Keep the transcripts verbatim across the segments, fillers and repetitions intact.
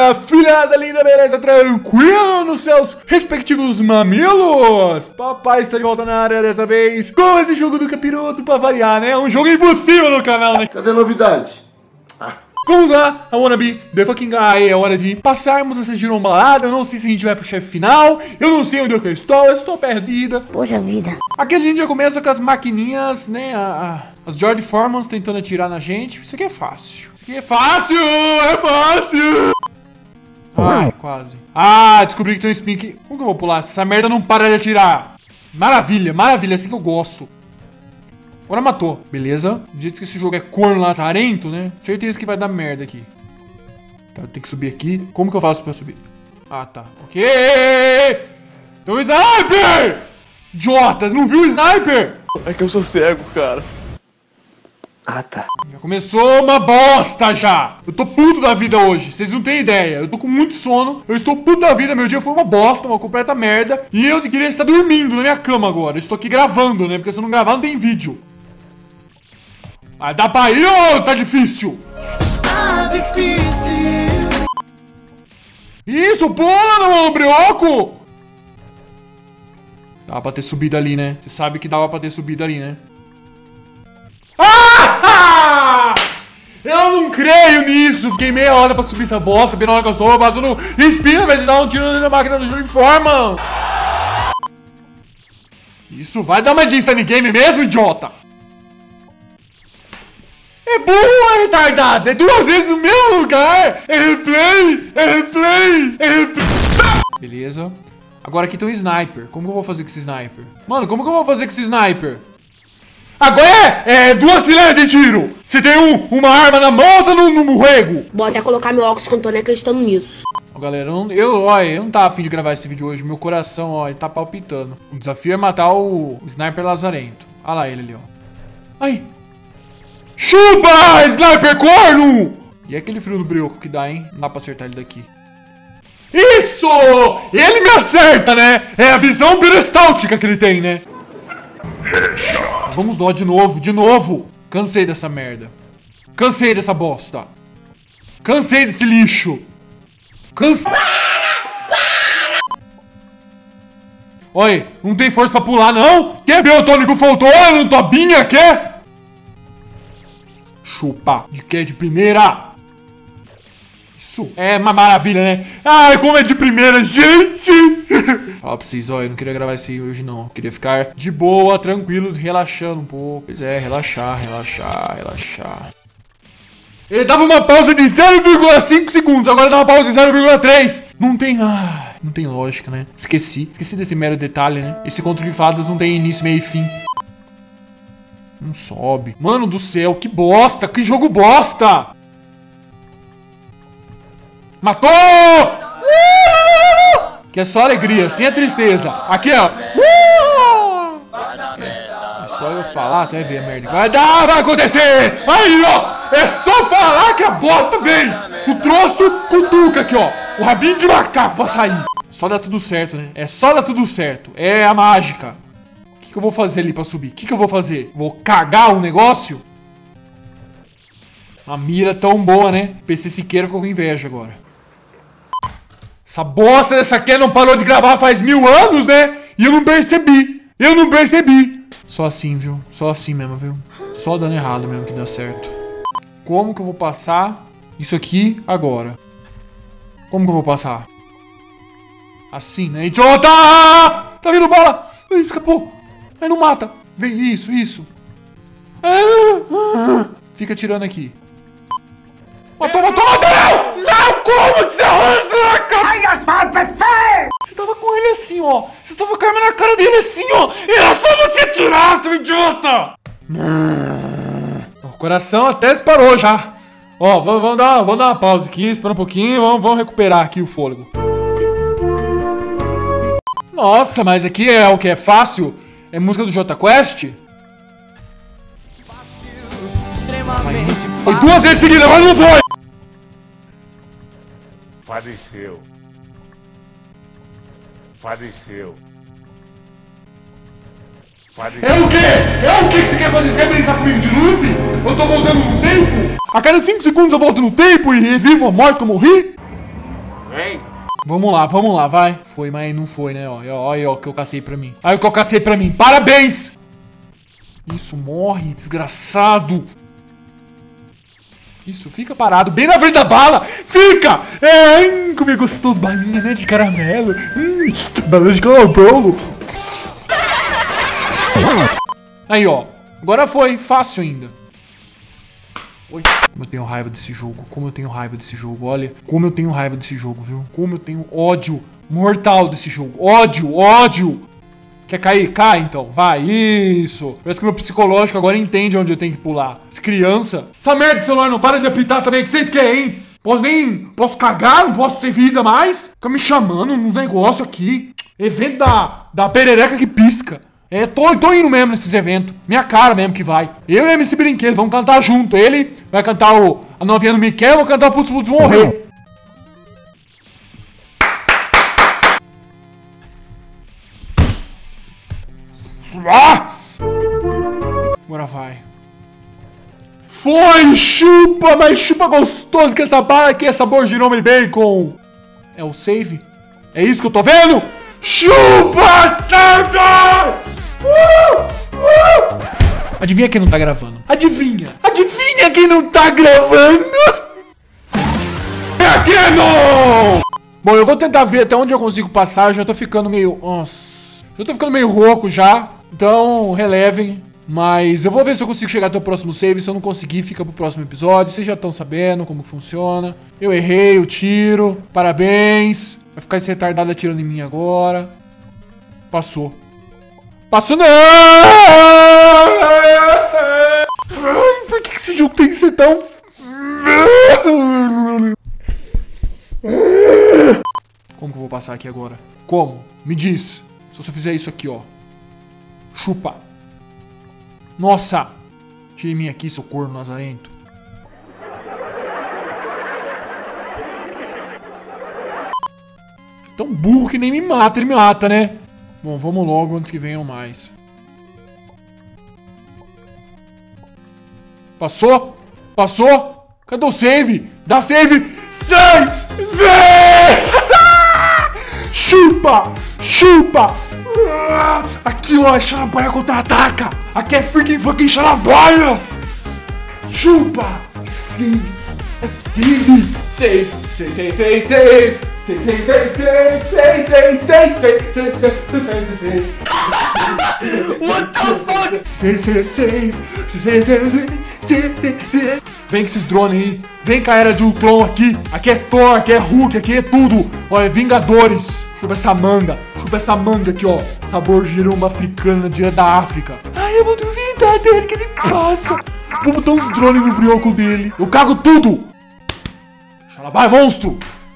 filhada linda, beleza? Tranquilo nos seus respectivos mamilos? Papai está de volta na área dessa vez com esse jogo do capiroto pra variar, né? Um jogo impossível no canal, né? Cadê a novidade? Ah. Vamos lá, I wanna be the fucking guy. É hora de passarmos essa girombalada. Eu não sei se a gente vai pro chefe final. Eu não sei onde eu estou, eu estou perdida. Poxa vida. Aqui a gente já começa com as maquininhas, né? A, a, as George Formans tentando atirar na gente. Isso aqui é fácil. Isso aqui é fácil, é fácil. Ai, quase. Ah, descobri que tem um spin aqui. Como que eu vou pular? Essa merda não para de atirar. Maravilha, maravilha, assim que eu gosto. Agora matou, beleza? Do jeito que esse jogo é corno lazarento, né? Certeza que vai dar merda aqui. Tá, tem que subir aqui. Como que eu faço pra subir? Ah, tá. Ok! Tem um sniper! Idiota, não viu o sniper? É que eu sou cego, cara. Ah, tá. Já começou uma bosta já. Eu tô puto da vida hoje, vocês não têm ideia. Eu tô com muito sono, eu estou puto da vida. Meu dia foi uma bosta, uma completa merda. E eu queria estar dormindo na minha cama agora. Eu estou aqui gravando, né? Porque se eu não gravar não tem vídeo. Mas dá pra ir ou tá difícil? Está difícil. Isso, pula no brioco! Dava pra ter subido ali, né? Você sabe que dava pra ter subido ali, né? Ah! Eu não creio nisso! Fiquei meia hora pra subir essa bosta, bem na hora que eu sou, batendo espinha, mas dar um tiro na máquina do uniforme. Isso vai dar uma de insane game mesmo, idiota! É burro, é retardado! É duas vezes no mesmo lugar! É replay! É replay! É replay! Beleza. Agora aqui tem um sniper. Como que eu vou fazer com esse sniper? Mano, como que eu vou fazer com esse sniper? Agora é, é duas fileiras de tiro! Você tem um, uma arma na mão ou tá no, no rego? Vou até colocar meu óculos que eu não tô nem acreditando nisso. Ó, galera, eu, não, eu, ó, eu não tava afim de gravar esse vídeo hoje. Meu coração, ó, ele tá palpitando. O desafio é matar o, o sniper lazarento. Olha lá ele ali, ó. Ai! Chupa, sniper corno! E aquele frio do brioco que dá, hein? Não dá pra acertar ele daqui. Isso! Ele me acerta, né? É a visão peristáltica que ele tem, né? Vamos lá de novo, de novo. Cansei dessa merda. Cansei dessa bosta. Cansei desse lixo. Cansei. Oi, não tem força pra pular, não? Quer ver o tônico faltou no Tobinha, quer? Chupa, de que é de primeira? Isso é uma maravilha, né? Ai, como é de primeira, gente! Fala pra vocês, ó, eu não queria gravar isso aí hoje, não. Eu queria ficar de boa, tranquilo, relaxando um pouco. Pois é, relaxar, relaxar, relaxar. Ele dava uma pausa de zero vírgula cinco segundos, agora dá uma pausa de zero vírgula três. Não tem... Ah, não tem lógica, né? Esqueci. Esqueci desse mero detalhe, né? Esse conto de fadas não tem início, meio e fim. Não sobe. Mano do céu, que bosta! Que jogo bosta! Matou! Uh! Que é só alegria, sem a tristeza. Aqui, ó. Uh! É só eu falar, você vai ver a merda. Vai dar, vai acontecer! Aí, ó! É só falar que a bosta vem! O troço cutuca aqui, ó. O rabinho de macaco pra sair. Só dá tudo certo, né? É só dar tudo certo. É a mágica. O que eu vou fazer ali pra subir? O que, que eu vou fazer? Vou cagar o negócio? Uma mira tão boa, né? P C Siqueira ficou com inveja agora. Essa bosta dessa aqui não parou de gravar faz mil anos, né? E eu não percebi. Eu não percebi. Só assim, viu? Só assim mesmo, viu? Só dando errado mesmo que dá certo. Como que eu vou passar isso aqui agora? Como que eu vou passar? Assim, né? Idiota! Tá vindo bola! Ai, escapou! Aí não mata. Vem, isso, isso. Fica tirando aqui. Matou, matou, matou! Não! Não, como que você arranja na cara? Você tava com ele assim, ó. Você tava com a arma na cara dele assim, ó. Era só você atirar, seu idiota! O coração até disparou já. Ó, vamos, vamos, dar, vamos dar uma pausa aqui, espera um pouquinho. Vamos, vamos recuperar aqui o fôlego. Nossa, mas aqui é o que é fácil. É música do Jota Quest? Foi duas vezes seguidas, agora não foi! Faleceu. Faleceu. Faleceu. É o quê? É o quê que você quer fazer? Você quer brincar comigo de loop? Eu tô voltando no tempo? A cada cinco segundos eu volto no tempo e revivo a morte que eu morri? Vamos lá, vamos lá, vai. Foi, mas não foi, né? Olha, olha o que eu cacei pra mim. Olha o que eu cacei pra mim. Parabéns! Isso, morre, desgraçado. Isso, fica parado, bem na frente da bala. Fica! É, hum, como é gostoso, balinha, né, de caramelo. Hum, bala de caramelo. Aí, ó. Agora foi, fácil ainda. Oi. Como eu tenho raiva desse jogo, como eu tenho raiva desse jogo, olha. Como eu tenho raiva desse jogo, viu? Como eu tenho ódio mortal desse jogo. Ódio, ódio. Quer cair? Cai então, vai, isso. Parece que meu psicológico agora entende onde eu tenho que pular. As criança. Essa merda de celular não para de apitar também, o que vocês querem, hein? Posso nem... Posso cagar? Não posso ter vida mais? Fica me chamando nos negócios aqui. Evento da... Da perereca que pisca. É, tô, tô indo mesmo nesses eventos. Minha cara mesmo que vai. Eu e M C Brinquedo, vamos cantar junto. Ele vai cantar o... A novinha do Miquel, eu vou cantar o Putz Putz Morrer. Ah! Agora vai. Foi, chupa, mas chupa gostoso que essa bala aqui é sabor Jerome Bacon. É o save? É isso que eu tô vendo? Chupa, save! Uh! Uh! Adivinha quem não tá gravando? Adivinha! Adivinha quem não tá gravando? É aqui, não! Bom, eu vou tentar ver até onde eu consigo passar. Eu já tô ficando meio... Nossa. Eu tô ficando meio rouco já. Então, relevem. Mas eu vou ver se eu consigo chegar até o próximo save. Se eu não conseguir, fica pro próximo episódio. Vocês já estão sabendo como funciona. Eu errei o tiro. Parabéns. Vai ficar esse retardado atirando em mim agora. Passou. Passou não! Ai, por que esse jogo tem que ser tão... Como que eu vou passar aqui agora? Como? Me diz. Se eu fizer isso aqui, ó. Chupa. Nossa. Tire mim aqui, seu corno nazarento. Tão burro que nem me mata, ele me mata, né? Bom, vamos logo antes que venham mais. Passou? Passou? Cadê o save? Dá save! Sai! Sai! Chupa! Chupa! Aqui, ó, é Xanabaia contra-ataca! Aqui é freaking fucking Xanabaias! Chupa! Sim! É save! Save! Save, save, save, save! Save, save, save, save, save, save, save, save, save, save, save. What the fuck? Save, save, save, save, save, save. Vem com esses drones aí. Vem com a Era de Ultron aqui. Aqui é Thor, aqui é Hulk, aqui é tudo. Olha, Vingadores. Chupa essa manga. Chupa essa manga aqui, ó. Sabor giromba africana, direto da África. Ai, eu vou duvidar dele que ele passa. Vou botar uns drones no brioco dele. Eu cago tudo. Xanabai, monstro.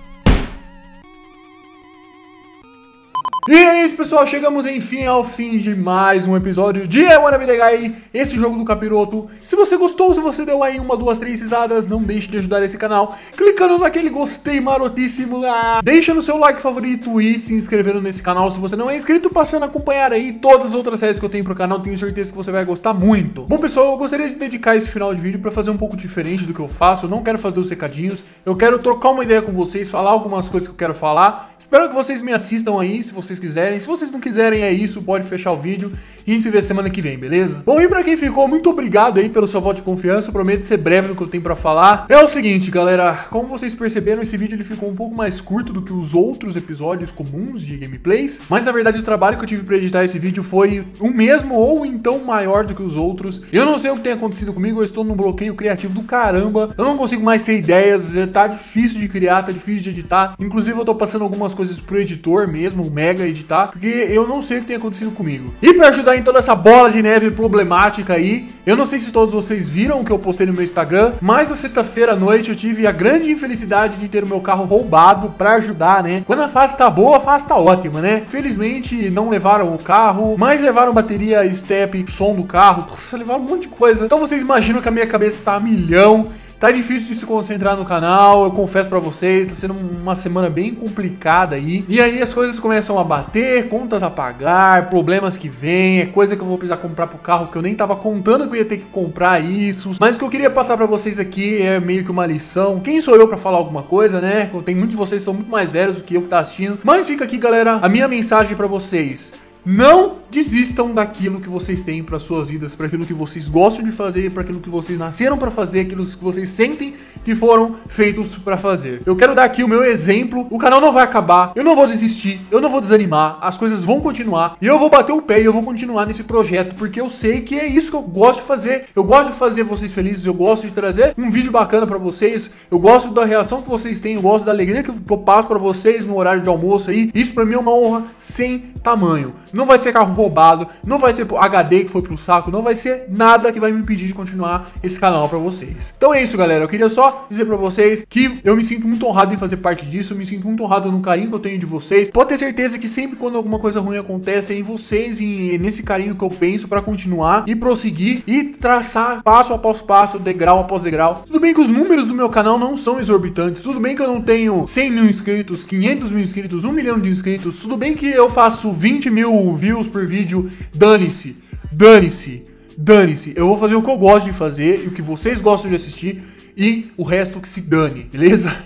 E é isso, pessoal, chegamos enfim ao fim de mais um episódio de I Wanna Be The Guy, esse jogo do capiroto. Se você gostou, se você deu aí uma, duas, três risadas, não deixe de ajudar esse canal clicando naquele gostei marotíssimo lá. Deixa no seu like favorito e se inscrevendo nesse canal se você não é inscrito, passando a acompanhar aí todas as outras séries que eu tenho pro canal, tenho certeza que você vai gostar muito. Bom, pessoal, eu gostaria de dedicar esse final de vídeo pra fazer um pouco diferente do que eu faço. Eu não quero fazer os recadinhos, eu quero trocar uma ideia com vocês, falar algumas coisas que eu quero falar. Espero que vocês me assistam aí, se vocês quiserem. Se vocês não quiserem, é isso, pode fechar o vídeo e a gente se vê semana que vem, beleza? Bom, e pra quem ficou, muito obrigado aí pelo seu voto de confiança. Eu prometo ser breve no que eu tenho pra falar. É o seguinte, galera, como vocês perceberam, esse vídeo ele ficou um pouco mais curto do que os outros episódios comuns de gameplays, mas na verdade o trabalho que eu tive pra editar esse vídeo foi o mesmo ou então maior do que os outros. Eu não sei o que tem acontecido comigo, eu estou num bloqueio criativo do caramba. Eu não consigo mais ter ideias, já tá difícil de criar, tá difícil de editar. Inclusive eu tô passando algumas coisas pro editor mesmo, o Mega editar, porque eu não sei o que tem acontecido comigo. E pra ajudar em toda essa bola de neve problemática aí, eu não sei se todos vocês viram o que eu postei no meu Instagram, mas na sexta-feira à noite eu tive a grande infelicidade de ter o meu carro roubado pra ajudar, né? Quando a fase tá boa, a fase tá ótima, né? Felizmente não levaram o carro, mas levaram bateria, step, som do carro, nossa, levaram um monte de coisa. Então vocês imaginam que a minha cabeça tá a milhão. Tá difícil de se concentrar no canal, eu confesso pra vocês, tá sendo uma semana bem complicada aí. E aí as coisas começam a bater, contas a pagar, problemas que vêm, é coisa que eu vou precisar comprar pro carro que eu nem tava contando que eu ia ter que comprar isso. Mas o que eu queria passar pra vocês aqui é meio que uma lição. Quem sou eu pra falar alguma coisa, né? Tem muitos de vocês que são muito mais velhos do que eu que tá assistindo. Mas fica aqui, galera, a minha mensagem pra vocês. Não desistam daquilo que vocês têm para suas vidas, para aquilo que vocês gostam de fazer, para aquilo que vocês nasceram para fazer, aquilo que vocês sentem que foram feitos para fazer. Eu quero dar aqui o meu exemplo. O canal não vai acabar, eu não vou desistir, eu não vou desanimar, as coisas vão continuar e eu vou bater o pé e eu vou continuar nesse projeto, porque eu sei que é isso que eu gosto de fazer. Eu gosto de fazer vocês felizes, eu gosto de trazer um vídeo bacana para vocês, eu gosto da reação que vocês têm, eu gosto da alegria que eu passo para vocês no horário de almoço aí. Isso para mim é uma honra sem tamanho. Não vai ser carro roubado, não vai ser H D que foi pro saco, não vai ser nada que vai me impedir de continuar esse canal pra vocês. Então é isso, galera. Eu queria só dizer pra vocês que eu me sinto muito honrado em fazer parte disso, eu me sinto muito honrado no carinho que eu tenho de vocês. Pode ter certeza que sempre quando alguma coisa ruim acontece, é em vocês e nesse carinho que eu penso pra continuar e prosseguir e traçar passo após passo, degrau após degrau. Tudo bem que os números do meu canal não são exorbitantes, tudo bem que eu não tenho cem mil inscritos, quinhentos mil inscritos, um milhão de inscritos, tudo bem que eu faço vinte mil views por vídeo, dane-se, dane-se, dane-se. Eu vou fazer o que eu gosto de fazer e o que vocês gostam de assistir e o resto que se dane, beleza?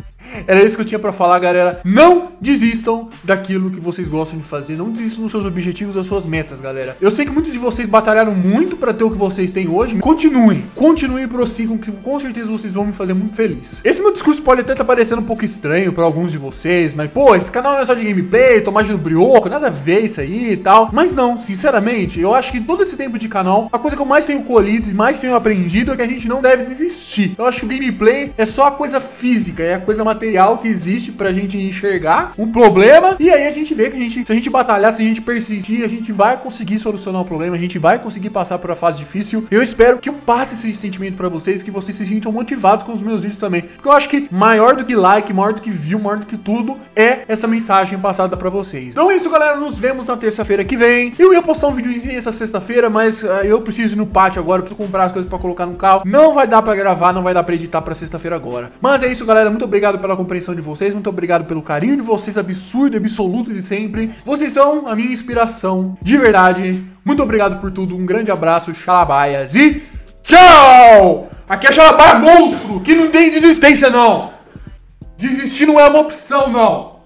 Era isso que eu tinha pra falar, galera. Não desistam daquilo que vocês gostam de fazer. Não desistam dos seus objetivos, das suas metas, galera. Eu sei que muitos de vocês batalharam muito pra ter o que vocês têm hoje. Continuem, continuem e prossigam, que com certeza vocês vão me fazer muito feliz. Esse meu discurso pode até estar parecendo um pouco estranho pra alguns de vocês, mas, pô, esse canal não é só de gameplay, tomar no brioco, nada a ver isso aí e tal. Mas não, sinceramente, eu acho que todo esse tempo de canal, a coisa que eu mais tenho colhido e mais tenho aprendido é que a gente não deve desistir. Eu acho que o gameplay é só a coisa física, é a coisa material que existe pra gente enxergar um problema, e aí a gente vê que a gente, se a gente batalhar, se a gente persistir, a gente vai conseguir solucionar o problema, a gente vai conseguir passar por uma fase difícil. Eu espero que eu passe esse sentimento pra vocês, que vocês se sintam motivados com os meus vídeos também, porque eu acho que maior do que like, maior do que view, maior do que tudo é essa mensagem passada pra vocês. Então é isso, galera, nos vemos na terça-feira que vem. Eu ia postar um videozinho essa sexta-feira, mas uh, eu preciso ir no pátio agora, eu preciso comprar as coisas pra colocar no carro, não vai dar pra gravar, não vai dar pra editar pra sexta-feira agora. Mas é isso, galera, muito obrigado pela compreensão de vocês, muito obrigado pelo carinho de vocês, absurdo, absoluto de sempre. Vocês são a minha inspiração, de verdade. Muito obrigado por tudo, um grande abraço, xalabaias e tchau! Aqui é Xalabaia Monstro, que não tem desistência não. Desistir não é uma opção não.